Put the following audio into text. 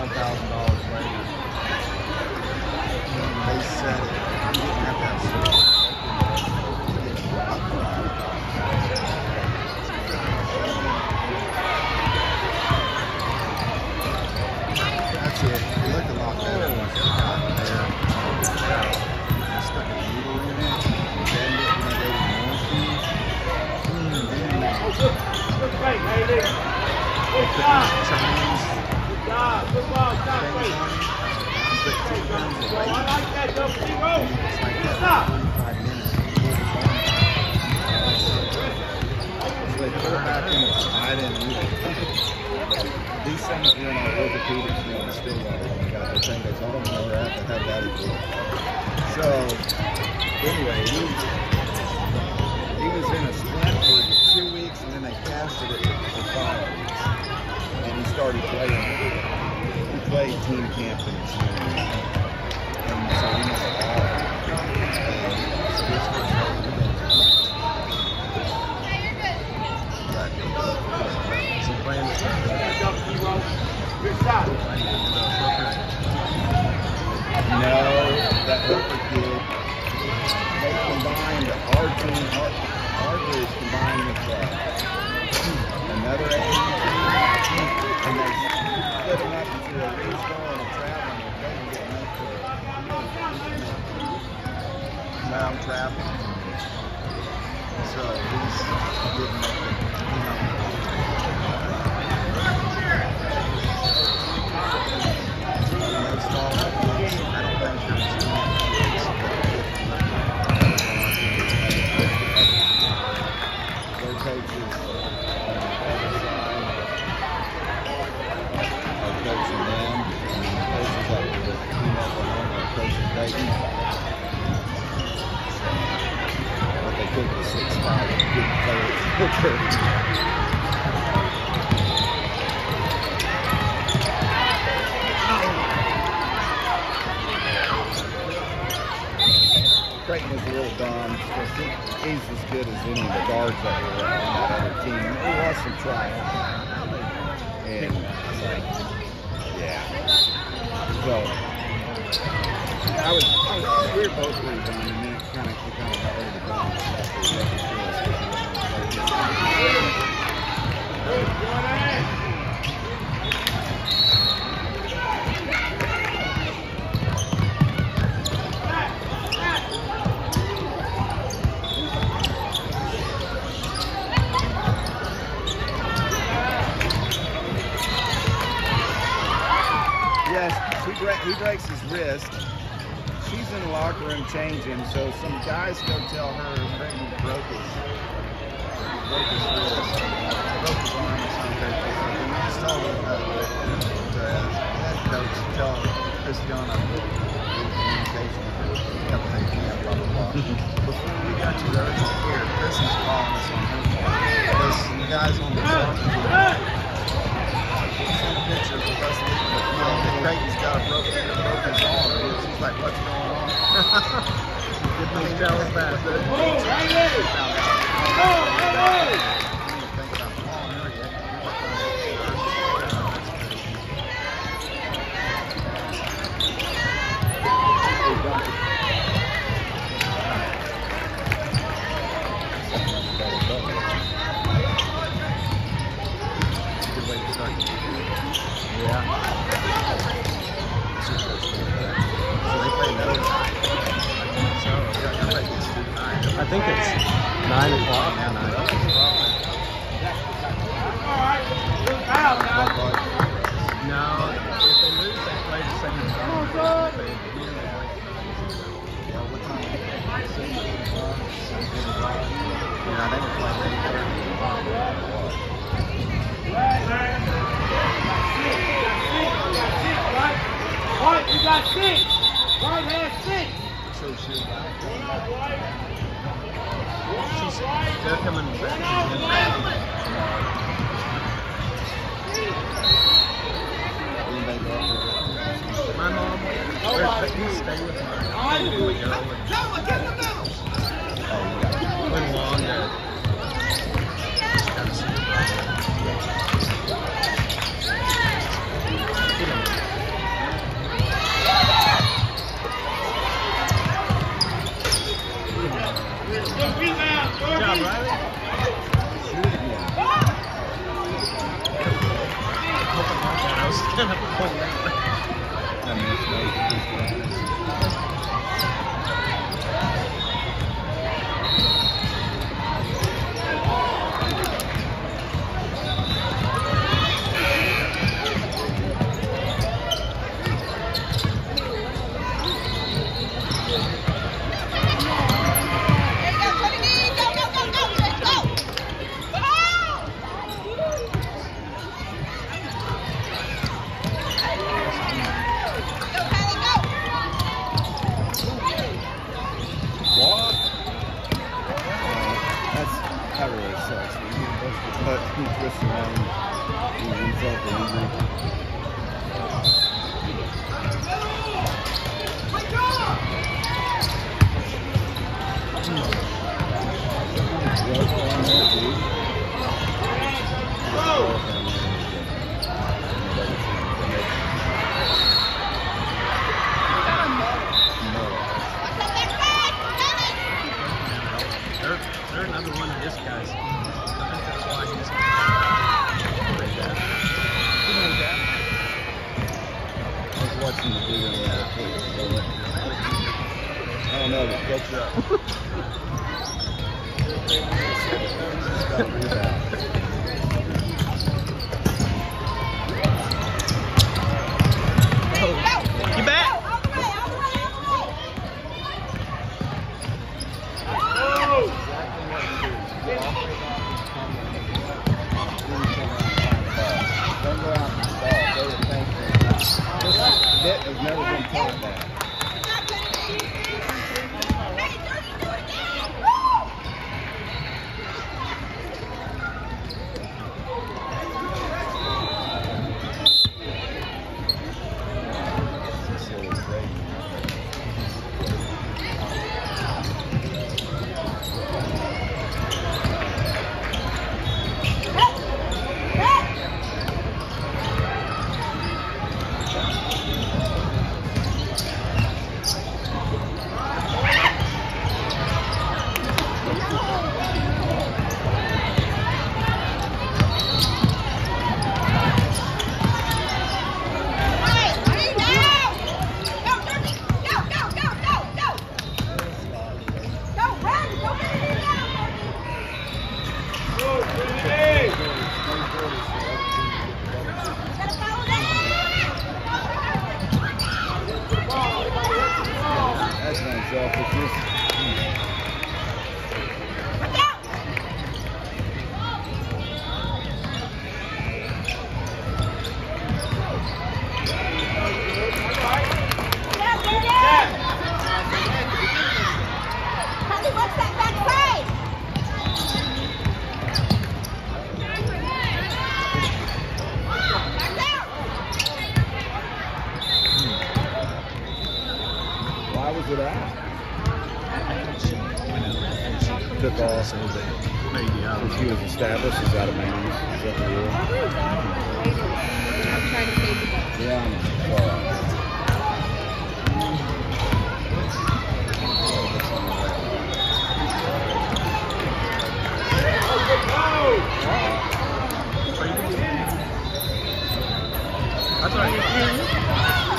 $12,000 later. They said it. You didn't have to have service. That's it. It looked a lot better when it got there. I stuck a needle in it, bend it, and gave it morphine. Good job. Chinese. Good job. Good ball. Put 2 guns away. I like that, though. It's like that 45 minutes. So they put it back in the side and these things were in our orthopedics room in Stillwater when we got this thing. They told them never have to have that again. So, anyway, he was in a splint for 2 weeks and then they casted it for 5 weeks. And he started playing. He played team camp in his room. And so he must have all. So this was so playing this game. Good shot. No, that Hooker kid. They combined our team, our group combined with another A team, and they split them up into a regional and a traveling. They couldn't get enough to long traveling. So he's getting up. But they took the 6'5" good players. Creighton was a little dumb because he's as good as any of the guards that were on that other team. There was some trying. And yeah. So we were both pretty done, and then we kind of got ready to go. Yes, he breaks his wrist. She's in the locker room changing, so some guys go tell her Creighton broke his wrist, broke his arm or something. And I just told her the head coach tell Chris Gunn I'm good communication with her, couple things, blah blah blah. Before we got to the urgent care, Chris is calling us on her phone. There's some guys on the phone. Sent a picture of us leaving the field. Creighton's got a broke his arm. She's like, what's going on? Didn't tell us that. Oh, right Good way to start. Yeah. So they play another night. So yeah, I think it's 9. I think it's 9 o'clock. Yeah, 9 o'clock. No, if they lose, they play the same time. Well, what time? Yeah, they were playing 8:30. Right, you got 6. Right hand 6. So she'll back. They're coming back. My mom will stay with my went along there. was kind of pointing that way. I missed that really sucks. But he twists around and himself an injury. They're another one of this guy's. I think that's why he's like that. I was watching the video on that too. I don't know, but catch up. You bet. That has never been taught that. That's not selfish. Why was it out? Took off. Maybe, I don't Since he was established, he's out of bounds. Is that the rule? I'm trying to save the ball. Yeah, I know. That's all right.